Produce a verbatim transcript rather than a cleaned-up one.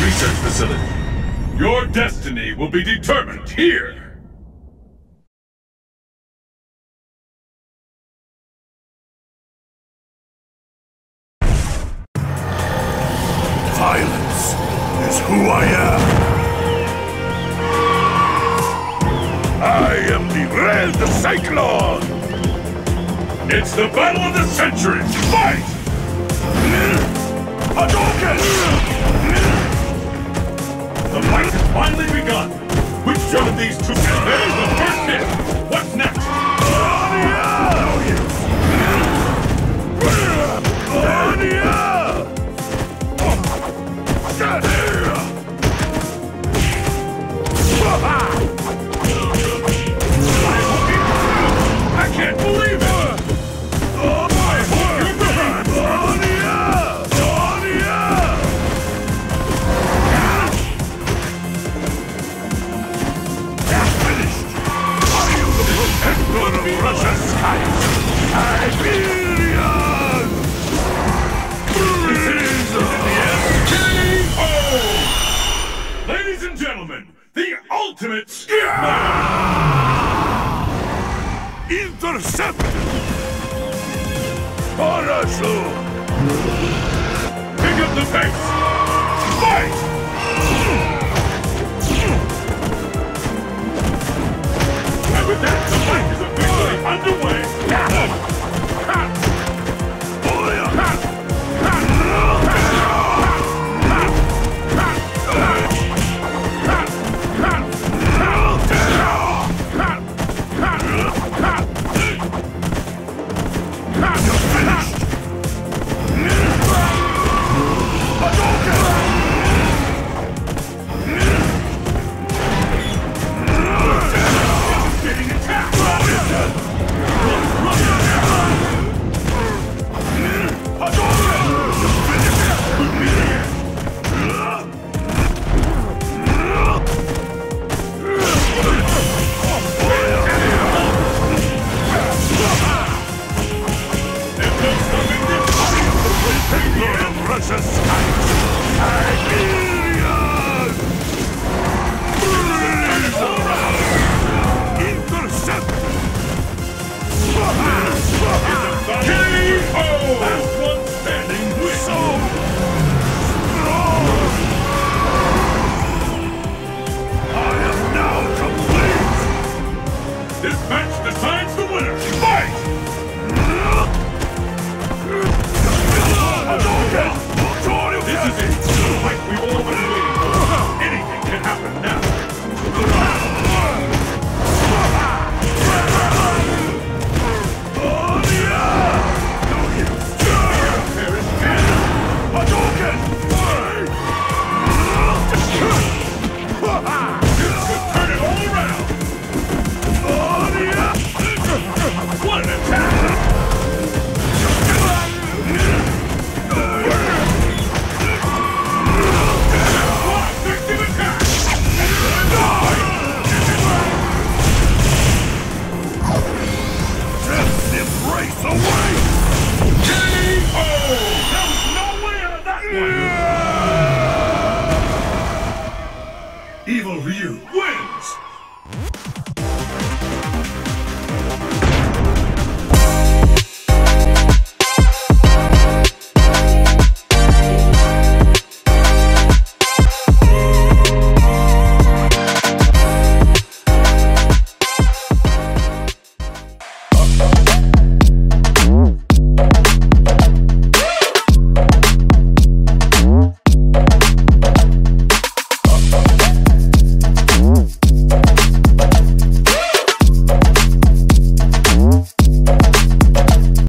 research facility. Your destiny will be determined here. Violence is who I am. I am the Red Cyclone! It's the battle of the century! Fight! Hadouken! The fight has finally begun! Which one of these two can bury the first hit? What's next? I can't believe it! I hope you're prepared! Finished! Are you the protector of Russia's skies? Siberian! This is the K O! Ladies and gentlemen, the ultimate Intercepted! Parachute! Pick up the pace! Fight!